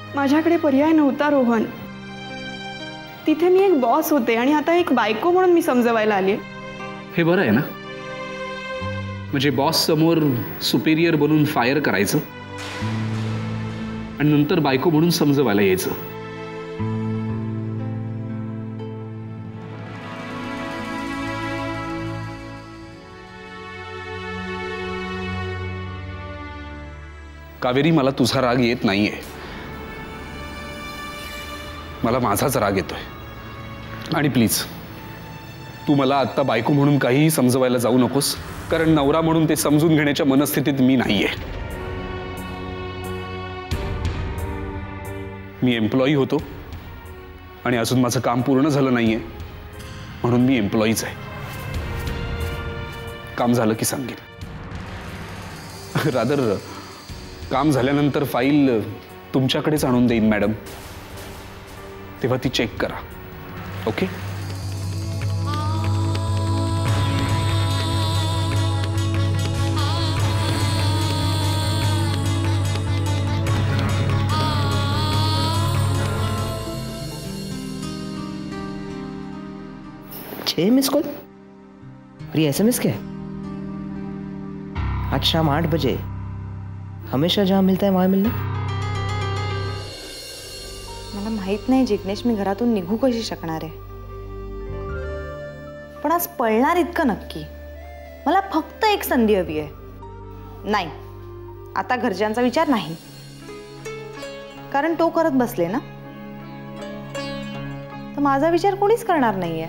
माझ्याकडे पर्याय नव्हता रोहन. तिथे मी एक बॉस होते आणि आता एक बायको म्हणून मी समजवायला आली. हे बरं आहे ना, म्हणजे बॉस समोर सुपेरियर बनून फायर करायचं आणि नंतर बायको म्हणून समजवायला यायचं. कावेरी, मला तुझा राग येत नाहीये, मला माझाच राग येतोय. आणि प्लीज तू मला आत्ता बायको म्हणून काहीही समजवायला जाऊ नकोस, कारण नवरा म्हणून ते समजून घेण्याच्या मनस्थितीत मी नाहीये. मी एम्प्लॉई होतो आणि अजून माझं काम पूर्ण झालं नाहीये, म्हणून मी एम्प्लॉईच आहे. काम झालं की सांगेन. रादर काम झाल्यानंतर फाईल तुमच्याकडेच आणून देईन मॅडम, तेव्हा ती चेक करा. ओके? मिस कॉल और ये SMS क्या है? आज शाम 8 बजे. हमेशा जहां मिलता है वहां मिलना. मला माहित नाही जिग्नेश, मी घरातून निघू कशी शकणार आहे. पण आज पळणार इतकं नक्की. मला फक्त एक संधी हवी आहे. नाही, आता घरच्यांचा विचार नाही, कारण तो करत बसले ना, तर माझा विचार कोणीच करणार नाहीये.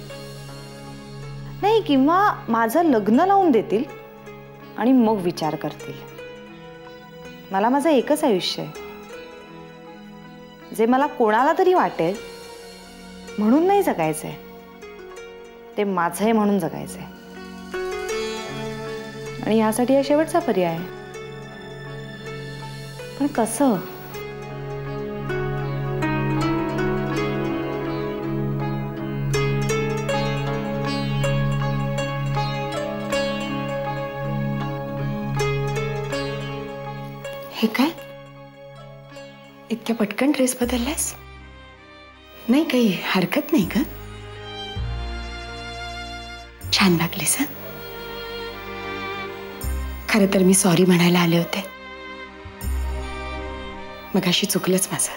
नाही, किंवा माझं लग्न लावून देतील आणि मग विचार करतील. मला माझं एकच आयुष्य आहे, जे मला कोणाला तरी वाटेल म्हणून नाही जगायचंय, ते माझं आहे म्हणून जगायचंय. आणि यासाठी हा शेवटचा पर्याय आहे. पण कसं? हे काय, इतक्या पटकन ड्रेस बदललास? नाही, काही हरकत नाही का? छान वागलीस. हं, खरं तर मी सॉरी म्हणायला आले होते, मगाशी चुकलंच माझं.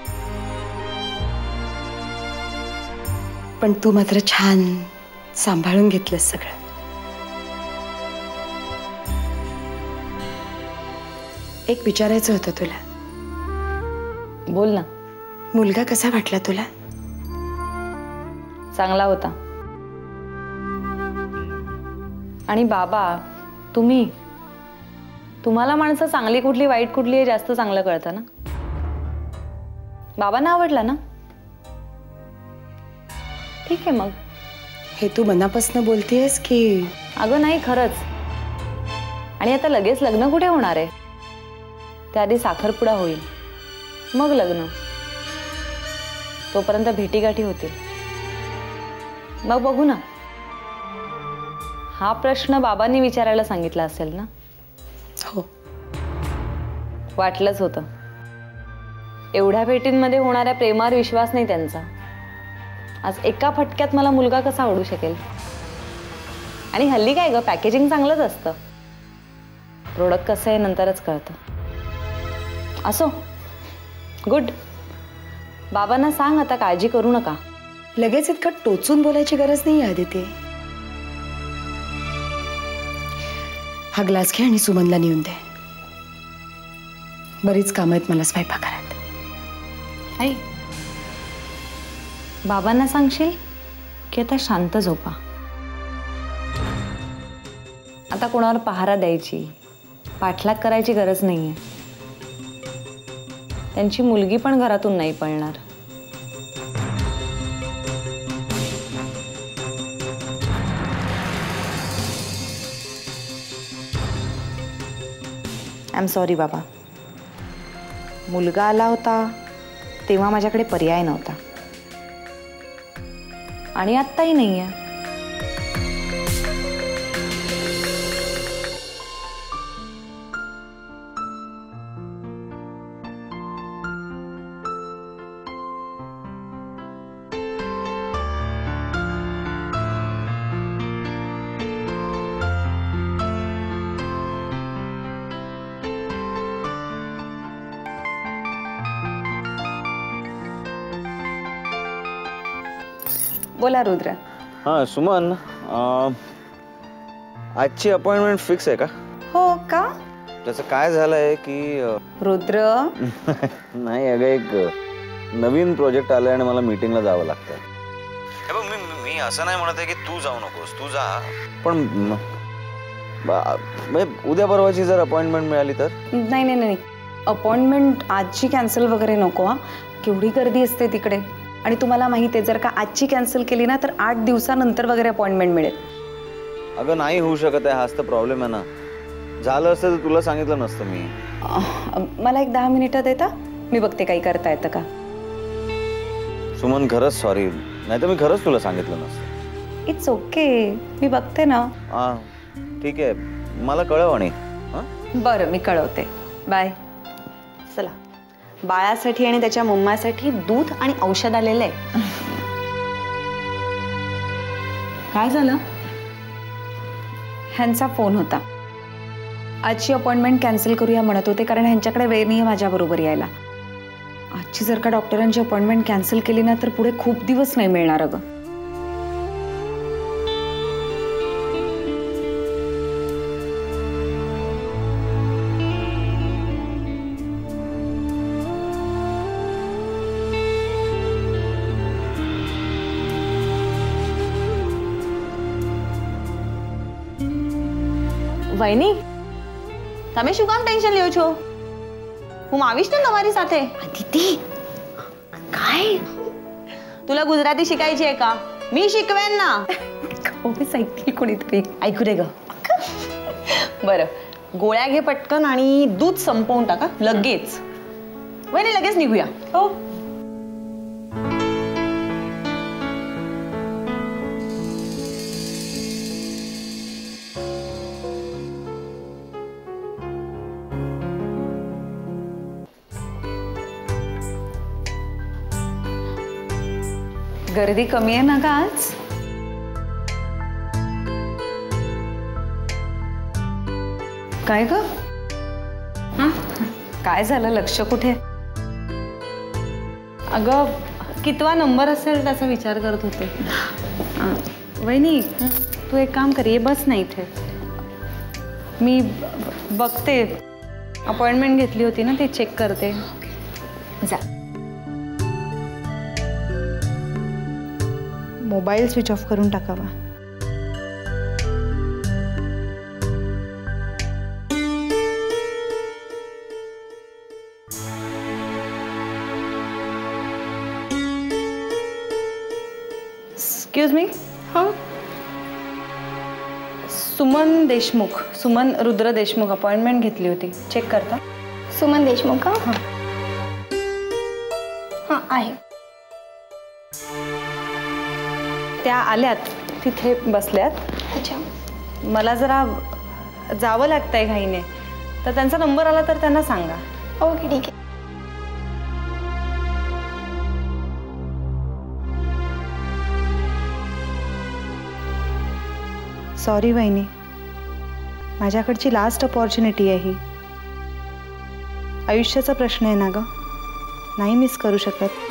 पण तू मात्र छान सांभाळून घेतलंस सगळं. एक विचारायचं होतं तुला. बोल ना. मुलगा कसा वाटला तुला? चांगला होता. आणि बाबा, तुम्हाला माणसं चांगली कुठली वाईट कुठली हे जास्त चांगलं कळतं ना. बाबांना आवडला ना? ठीक आहे मग. हे तू मनापासून बोलतेस की? अगं नाही, खरंच. आणि आता लगेच लग्न कुठे होणार आहे? त्याआधी साखरपुडा होईल, मग लग्न. तोपर्यंत भेटीगाठी होतील, मग बघू ना. हा प्रश्न बाबांनी विचारायला सांगितला असेल ना? हो, वाटलंच होतं. एवढ्या भेटींमध्ये होणाऱ्या प्रेमावर विश्वास नाही त्यांचा. आज एका फटक्यात मला मुलगा कसा आवडू शकेल? आणि हल्ली काय ग, पॅकेजिंग चांगलंच असतं. प्रोडक्ट कसं आहे नंतरच कळतं. असो, गुड. बाबांना सांग आता काळजी करू नका. लगेच इतकं टोचून बोलायची गरज नाही आदिती. हा ग्लास घे आणि सुमनला नेऊन दे. बरीच कामं आहेत मला स्वयंपाकघरात. आई, बाबांना सांगशील की आता शांत झोपा. आता कोणावर पहारा द्यायची, पाठलाग करायची गरज नाहीये. त्यांची मुलगी पण घरातून नाही पळणार. आय एम सॉरी बाबा. मुलगा आला होता तेव्हा माझ्याकडे पर्याय नव्हता, आणि आत्ताही नाहीये. बोला रुद्र. हां सुमन, आजची अपॉइंटमेंट फिक्स आहे का? हो का? त्याचं काय झालंय की रुद्र नाही अगं, एक नवीन प्रोजेक्ट आलाय आणि मला मीटिंगला जावं लागतंय. हे बघ, मी असं नाही म्हणत आहे की तू जाऊ नकोस, तू जा, पण म्हणजे उद्या परवाची जर अपॉइंटमेंट मिळाली तर. नाही नाही नाही, अपॉइंटमेंट आजची कॅन्सल वगैरे नको. हा, केवढी गर्दी असते तिकडे. आणि तुम्हाला माहिती आहे, जर का आजची कॅन्सल केली ना तर 8 दिवसानंतर वगैरे अपॉइंटमेंट मिळेल. अगं नाही होऊ शकत आहे, हाच तर प्रॉब्लेम आहे ना. झालं असतं तर तुला सांगितलं नसतं मी. मला एक 10 मिनिटं देता, मी बघते काही करता येतं का. सुमन खरंच सॉरी, नाही तर मी खरंच तुला सांगितलं नसतं. इट्स ओके, मी बघते ना. हां ठीक आहे, मला कळव. आणि बरं, मी कळवते. बाय. चला, बाळासाठी आणि त्याच्या मम्मासाठी दूध आणि औषध आलेलं आहे. काय झालं? ह्यांचा फोन होता. आजची अपॉइंटमेंट कॅन्सल करूया म्हणत होते, कारण ह्यांच्याकडे वेळ नाही आहे माझ्याबरोबर यायला. आजची जर का डॉक्टरांची अपॉइंटमेंट कॅन्सल केली ना तर पुढे खूप दिवस नाही मिळणार. अगं વૈની, તમે શું કામ ટેન્શન લ્યો છો? હું આવીશ ને તમારી સાથે. दिदी काय? तुला गुजराती शिकायची आहे का? मी शिकवेन ना. ऐकतील कोणीतरी. ऐकू दे ग. बरं, गोळ्या घे पटकन आणि दूध संपवून टाका लगेच. वैनी, लगेच निघूया. हो. गर्दी कमी आहे ना का आज? काय ग? काय झालं? लक्ष कुठे? अगं, कितवा नंबर असेल त्याचा विचार करत होते. वहिनी, तू एक काम कर, ये बस ना इथे. मी बघते. अपॉइंटमेंट घेतली होती ना, ते चेक करते. जा. मोबाईल स्विच ऑफ करून टाकावा. Excuse me. हां, सुमन देशमुख, सुमन रुद्र देशमुख अपॉइंटमेंट घेतली होती, चेक करता? सुमन देशमुख का? हां आहे. त्या आल्यात, तिथे बसल्यात. अच्छा, मला जरा जावं लागतंय घाईने, तर त्यांचा नंबर आला तर त्यांना सांगा. ओके ठीक आहे. सॉरी वहिनी, माझ्याकडची लास्ट अपॉर्च्युनिटी आहे ही. आयुष्याचा प्रश्न आहे ना ग, नाही मिस करू शकत.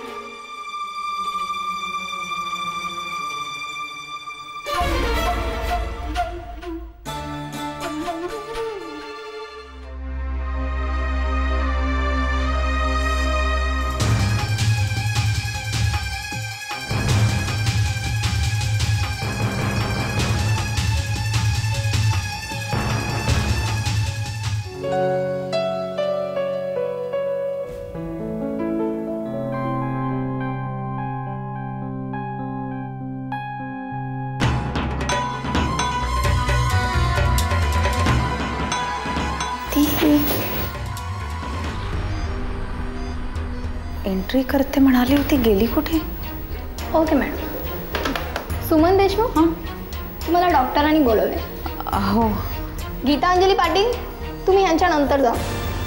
एंट्री करते म्हणाली होती, गेली कुठे? Okay madam. सुमन देशमुख, तुम्हाला डॉक्टरांनी बोलवले. हो. गीतांजली पाटील, तुम्ही यांच्या नंतर जा.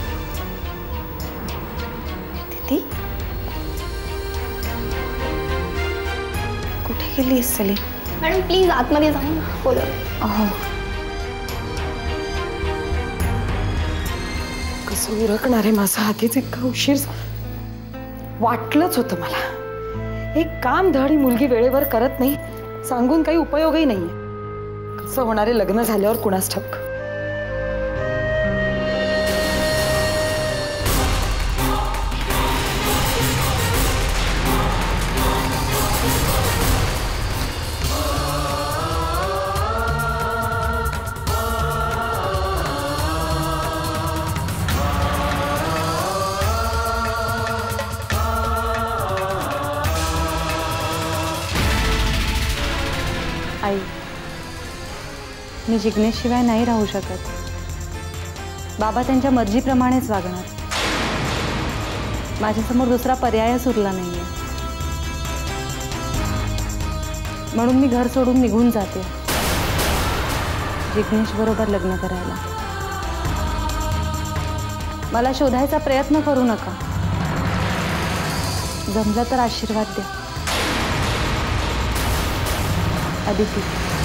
दीदी कुठे गेली असली? मॅडम प्लीज आतमध्ये जाऊन बोलवले. हो. कसं उरकणार आहे माझा आधीच इतका उशीर? वाटलंच होतं मला एक काम धड ही मुलगी वेळेवर करत नाही, सांगून काही उपयोगही नाहीये. कसं होणारे लग्न झाल्यावर कुणास ठाऊक. आई, मी जिग्नेशशिवाय नाही राहू शकत. बाबा त्यांच्या मर्जीप्रमाणेच वागणार. माझ्यासमोर दुसरा पर्यायच उरला नाहीये. म्हणून मी घर सोडून निघून जाते जिग्नेश बरोबर लग्न करायला. मला शोधायचा प्रयत्न करू नका. जमलं तर आशीर्वाद द्या. अदिती.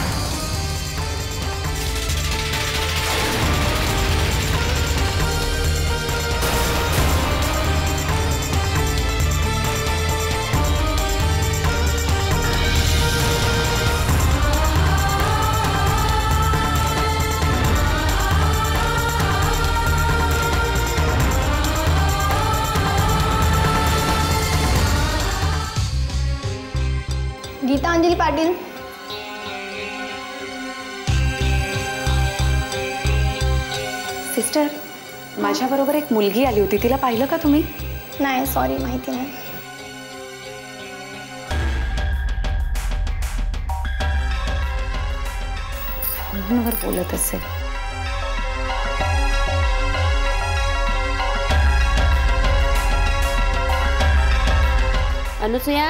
गीतांजली पाटील. सिस्टर, माझ्याबरोबर एक मुलगी आली होती, तिला पाहिलं का तुम्ही? नाही, सॉरी, माहिती नाही. फोनवर बोलत असेल. अनुसया,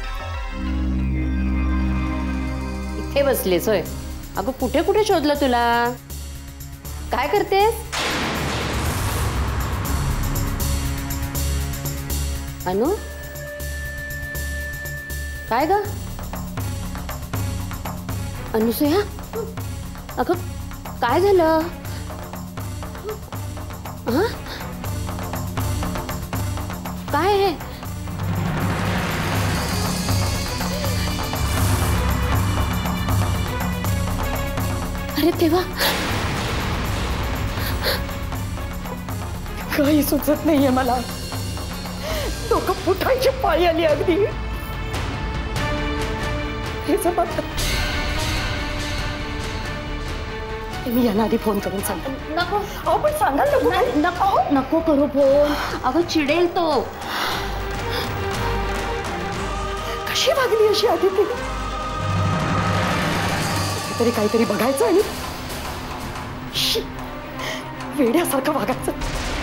इथे बसलीस होय? अगं कुठे कुठे शोधलं तुला? काय करतेस? अनु, काय ग? अनुसया, अगं काय झालं? हा, काय आहे? अरे तेव्हा काही सुचत नाहीये मला. डोकं फुटायची पाळी आली अगदी. हे जमत. मी यांना आधी फोन करून सांगतो. नको. अहो पण सांगाल नको नको करू फोन. अगं चिडेल तो. कशी वागली अशी आधी ती? तरी काहीतरी बघायचं आणि वेड्यासारखं वागायचं.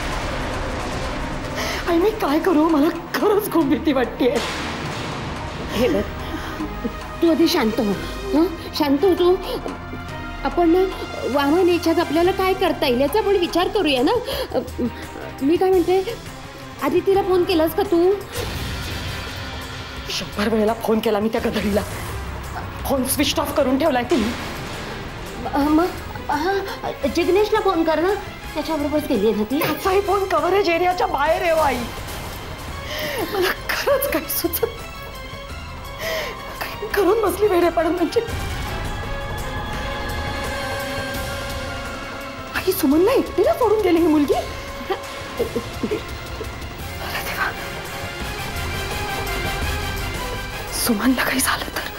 आणि मी काय करू? मला खरंच खूप भीती वाटतेय. हे बघ, तू आधी शांत हो. हं, शांत हो तू. आपण ना वाहन याच्यात आपल्याला काय करता येईल याचा आपण विचार करूया ना. मी काय म्हणते, आधी तिला फोन केलास का तू? 100 वेळेला फोन केला मी त्या गधडीला. फोन स्विच ऑफ करून ठेवलाय तिने. मग हा, जिग्नेशला फोन कर ना, त्याच्याबरोबरच गेली ना ती. त्याचाही फोन कव्हरेज एरियाच्या बाहेर आहे आई. मला खरंच काही सुचत काही करून बसली वेडे पडून. म्हणजे आई, सुमनला एकटीला सोडून गेली ही मुलगी. सुमनला काही झालं तर?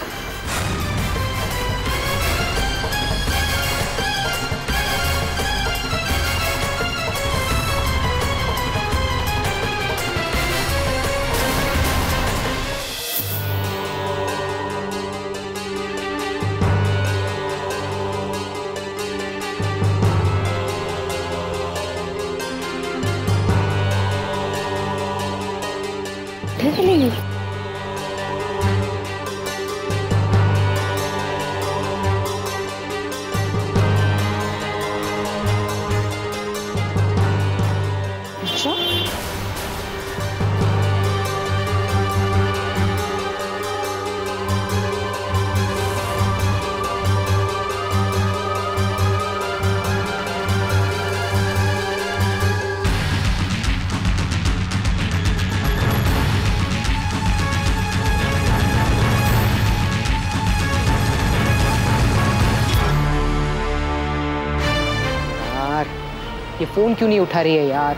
फोन क्यों नहीं उठा रही है यार?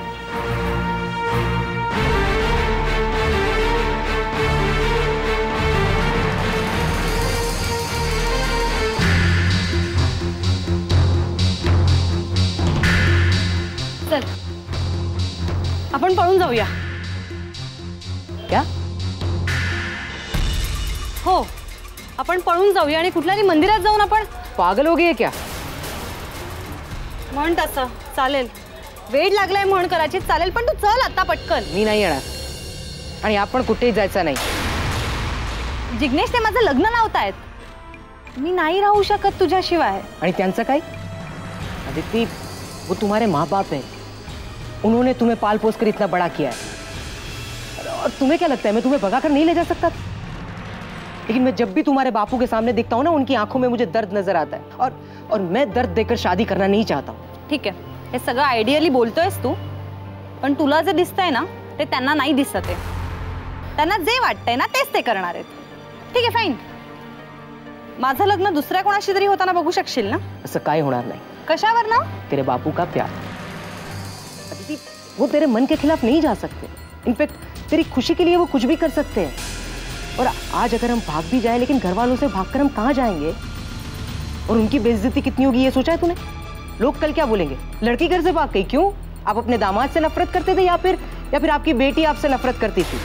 चल आपण पळून जाऊया. क्या? हो, आपण पळून जाऊया आणि कुठल्याही मंदिरात जाऊन आपण. पागल हो गई है क्या? म्हण तसं चालेल. वेळ लागलाय म्हण कदाचित चालेल, पण तू चल आता पटकन. मी नाही येणार आणि आपण कुठेही जायचं नाही. जिग्नेश, ते माझं लग्न लावतायत. मी नाही राहू शकत तुझ्याशिवाय. आणि त्यांचं काय? अदिति, वो तुम्हारे माँ बाप है. उन्होंने तुम्हें पाल पोस कर इतना बड़ा किया है और तुम्हें क्या लगता है मैं तुम्हें भगा कर नहीं ले जा सकता? लेकिन मैं जब भी तुम्हारे बापू के सामने दिखता हूँ ना, उनकी आंखों में मुझे दर्द नजर आता है और मैं दर्द देकर शादी करना नहीं चाहता हूँ. ठीक आहे, हे सगळं आयडियली बोलतोयस तू, पण तुला जे दिसतंय ना ते त्यांना नाही दिसत आहे. त्यांना जे वाटतंय ना तेच ते करणार आहेत. ठीक आहे, फाईन. माझं लग्न दुसऱ्या कोणाशी तरी होताना बघू शकशील ना? असं काय होणार नाही. कशावर ना? तेरे बापू का प्यार. अदिति, वो तेरे मन के खिलाफ नहीं जा सकते. इनफैक्ट तेरी खुशी के लिए वो कुछ भी कर सकते हैं. और आज अगर हम भाग भी जाए, लेकिन घर वालों से भागकर हम कहाँ जाएंगे? और उनकी बेइज्जती कितनी होगी ये सोचा है तूने? लोग कल क्या बोलेंगे? लड़की घर से भाग गई. क्यों? आप अपने दामाद से नफरत करते थे या फिर आपकी बेटी आपसे नफरत करती थी?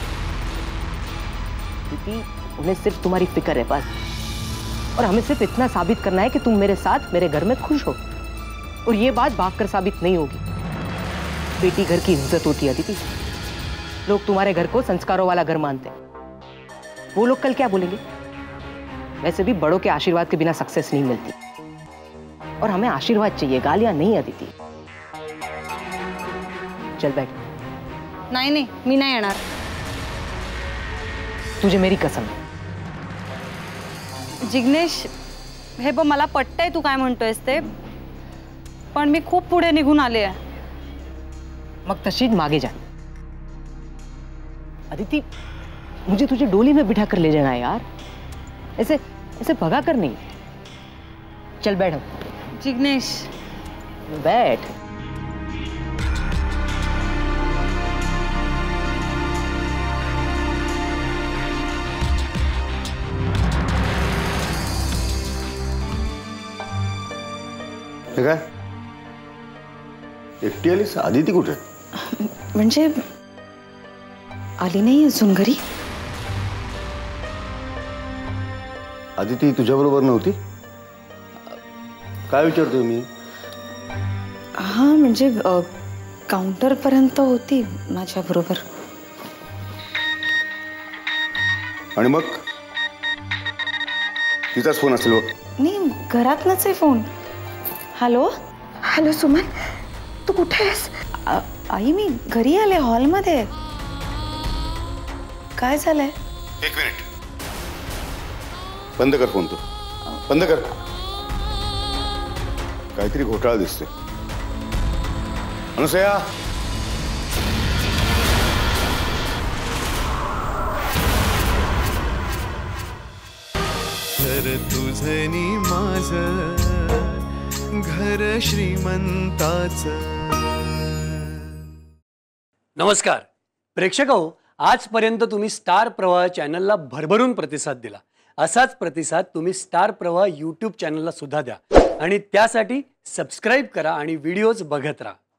क्योंकि उन्हें सिर्फ तुम्हारी फिक्र है बस. और हमें सिर्फ इतना साबित करना है कि तुम मेरे साथ मेरे घर में खुश हो. और ये बात भागकर साबित नहीं होगी. बेटी घर की इज्जत होती है अदिति. लोग तुम्हारे घर को संस्कारों वाला घर मानते हैं. वो लोग कल क्या बोलेंगे? वैसे भी बड़ों के आशीर्वाद के बिना सक्सेस नहीं मिलती. और हमें आशीर्वाद चाहिए, गालियां नहीं अदिति. चल बैठ. नाही नाही, मी नाही येणार. तुझे मेरी कसम. जिग्नेश, हे बघ, मला पटतंय तू काय म्हणतोयस ते, पण मी खूप पुढे निघून आले आहे. मग तशीच मागे जा. अदिति, मुझे तुझे डोली में बिठा कर ले जाना है यार. ऐसे भगा कर नहीं. चल बैठ. जिग्नेश, बैठ. काय एकटी आलीस? आदिती कुठे? म्हणजे आली नाही अजून घरी. आदिती तुझ्याबरोबर नव्हती? काय विचारतोय मी? हा म्हणजे काउंटर पर्यंत होती माझ्या बरोबर. आणि मग तिचाच फोन असेल बघ. नाही, घरातनच आहे फोन. हॅलो हॅलो सुमन, तू कुठे आहेस? आई, मी घरी आले, हॉलमध्ये. काय झालंय? एक मिनिट, बंद कर फोन. तू बंद कर. काहीतरी घोटाळा दिसतोय. अनुसया, घर तुझनी माझं घर श्रीमंताचं. नमस्कार प्रेक्षक हो, आजपर्यंत तुम्ही स्टार प्रवाह चॅनलला भरभरून प्रतिसाद दिला. असाच प्रतिसाद तुम्ही स्टार प्रवाह यूट्यूब चॅनलला सुद्धा द्या आणि त्यासाठी सबस्क्राईब करा आणि व्हिडिओज बघत राहा.